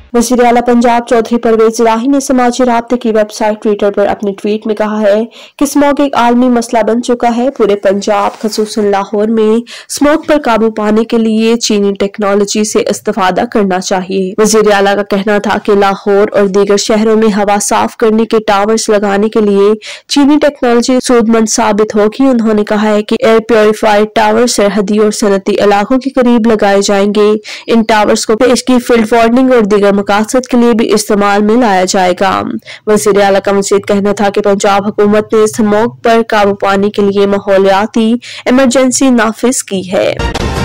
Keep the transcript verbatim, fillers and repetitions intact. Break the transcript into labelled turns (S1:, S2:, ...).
S1: वज़ीर आला पंजाब चौधरी परवेज इलाही ने समाजी राब्ते की वेबसाइट ट्विटर पर अपने ट्वीट में कहा है कि स्मोक एक आलमी मसला बन चुका है। पूरे पंजाब खसूसन लाहौर में स्मोक पर काबू पाने के लिए चीनी टेक्नोलॉजी से इस्तेफादा करना चाहिए। वज़ीर आला का कहना था कि लाहौर और दीगर शहरों में हवा साफ करने के टावर्स लगाने के लिए चीनी टेक्नोलॉजी सूदमंद साबित होगी। उन्होंने कहा है कि एयर प्योरीफाइड टावर सरहदी और सनती इलाकों के करीब लगाए जाएंगे। इन टावर्स को पेश की फील्ड वार्निंग और दीगर मकासद के लिए भी इस्तेमाल में लाया जाएगा। वज़ीर आला का मज़ीद कहना था कि पंजाब हुकूमत ने स्मोक पर काबू पाने के लिए माहौलियाती इमरजेंसी नाफिज की है।